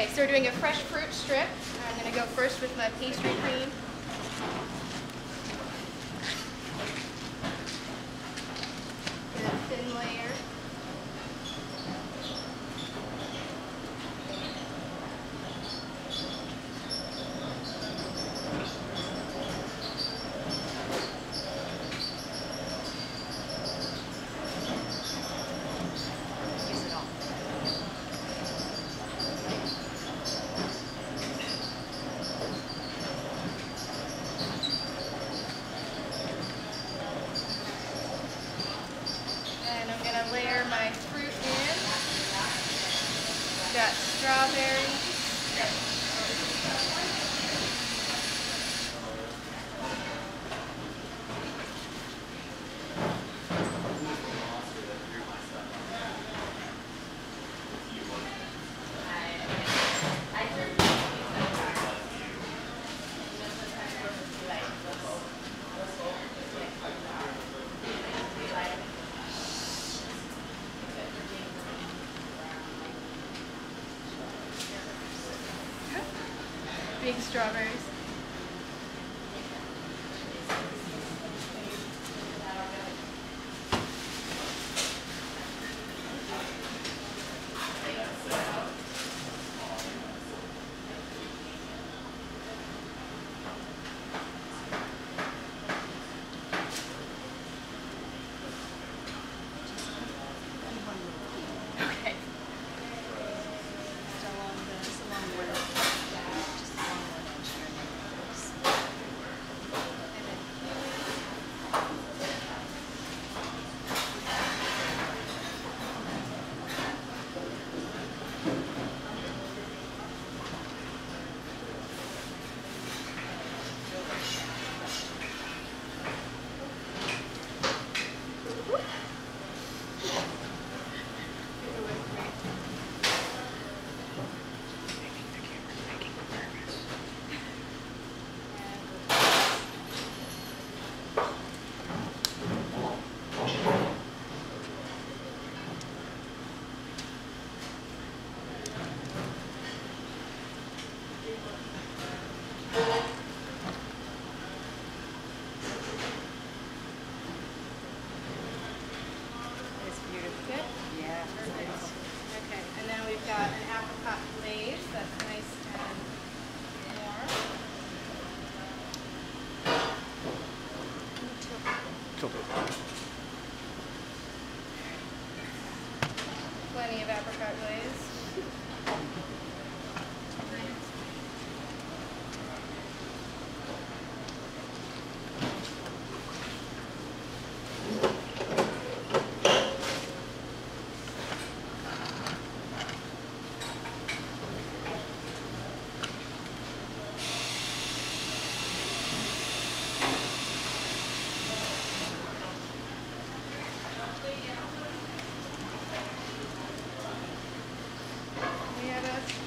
Okay, so we're doing a fresh fruit strip. I'm going to go first with my pastry cream. Get a thin layer. And I'm going to layer my fruit in. Got strawberries. Big strawberries. Okay. Okay, and then we've got an apricot glaze that's nice and warm. Plenty of apricot glaze. We have a